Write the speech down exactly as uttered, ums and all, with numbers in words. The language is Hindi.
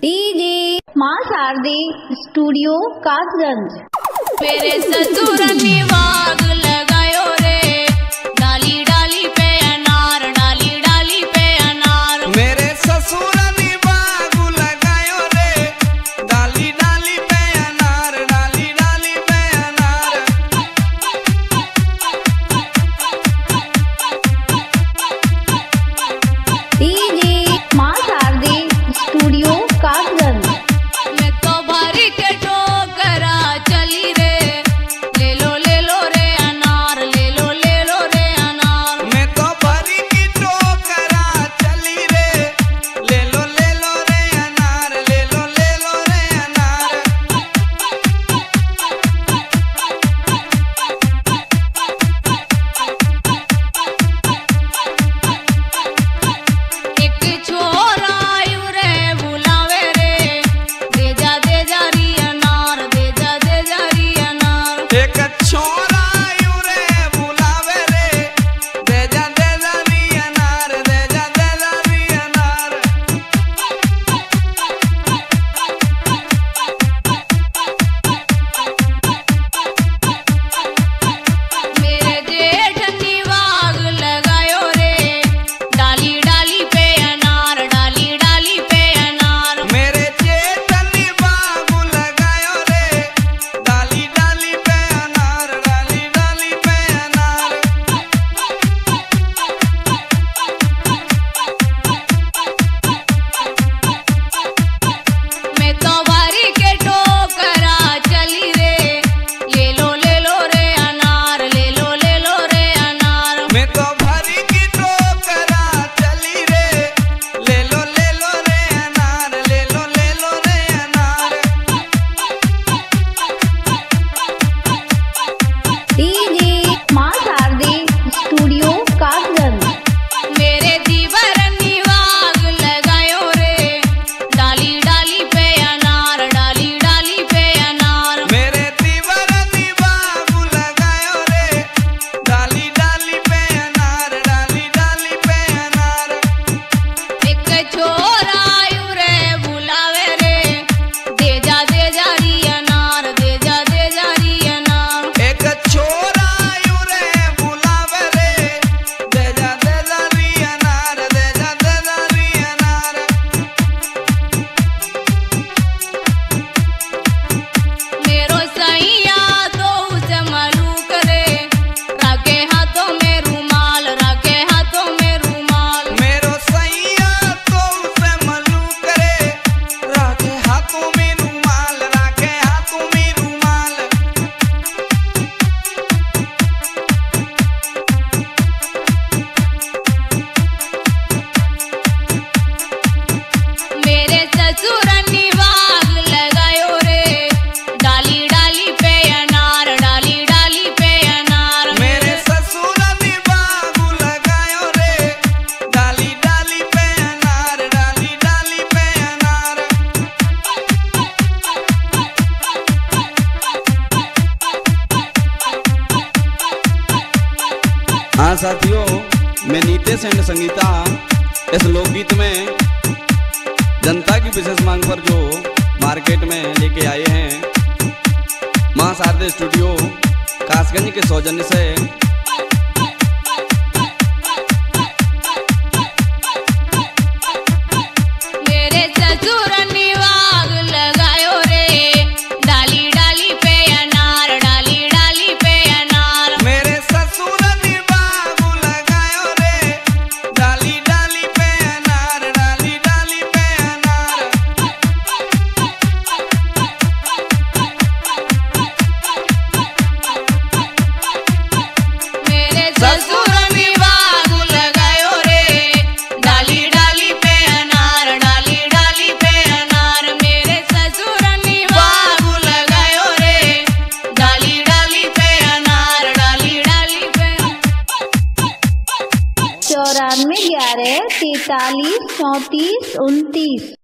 डीजे मां शारदी स्टूडियो कासगंज। मेरे ससुर ने वाग लगायो रे, डाली डाली पे अनार, डाली डाली पे अनार। मेरे ससुर ने वाग लगायो रे, डाली डाली पे अनार, डाली डाली पे अनार। डीजे मां शारदी स्टूडियो कासगंज। मैं तो भरी के ठोकरा चली रे, ले लो ले लो रे अनार, ले लो ले लो रे अनार। मैं तो भरी की ठोकरा चली रे, ले लो ले लो रे अनार, ले लो ले लो रे अनार। एक छोरा आयु रे बुलावे रे, दे जा दे जा री अनार, दे जा दे जा री अनार। एक छोरा आयु रे बुलावे रे, दे जा दे जा री अनार, दे जा दे जा री अनार। मेरे जेठ ने वाग लगायो रे, डाली डाली पे अनार, डाली डाली पे अनार। मेरे चेतनी बाबू लगायो रे, डाली डाली पे अनार, डाली डाली पे अनार। मैं तो भरी के ठोकरा चली रे, ले लो ले लो रे अनार, ले लो ले लो रे अनार। मैं तो भरी की ठोकरा चली रे, ले लो ले लो रे अनार, ले लो ले लो रे अनार। डीजे मां शारदी स्टूडियो कासगंज। मेरे दीवार ने वाग लगायो रे, डाली डाली पे अनार, डाली डाली पे अनार। मेरे दीवानी बाबू लगायो रे, डाली डाली पे अनार, डाली डाली पे अनार। एक छोरा आयु रे बुलावे रे, दे जा दे जा री अनार, दे जा दे जा री अनार। एक छोरा आयु रे बुलावे रे, दे जा दे जा री अनार, दे जा दे जा री अनार। मेरो सैया तो उसे मलूक रे, रखे हाथों में रुमाल, रखे हाथों में रुमाल। मेरो सैया तो उसे मलूक रे, राखे हाथों में रुमाल, राखे हाथों में रुमाल। मेरे ससुर ने वाग लगायो रे, डाली डाली पे अनार, डाली डाली पे अनार। मेरे ससुर ने बाबू लगायो रे, डाली डाली पे अनार, डाली डाली पे अनार। हाँ साथियों, मैं नीतेश एंड संगीता इस लोकगीत में जनता की विशेष मांग पर जो मार्केट में लेके आए हैं, मां शारदा स्टूडियो कासगंज के सौजन्य से। मेरे ससुर ने वाग लगायो रे, डाली डाली पे अनार, डाली डाली पे अनार। मेरे ससुर ने बाबू लगायो रे, डाली डाली पे अनार, डाली डाली पे अनार। मेरे ससुर ने वाग लगायो रे, डाली डाली पे अनार, डाली डाली पे अनार। मेरे ससुर ने वाग लगायो रे, डाली डाली पे अनार, डाली डाली पे। चौरानवे ग्यारह तैतालीस चौंतीस उनतीस।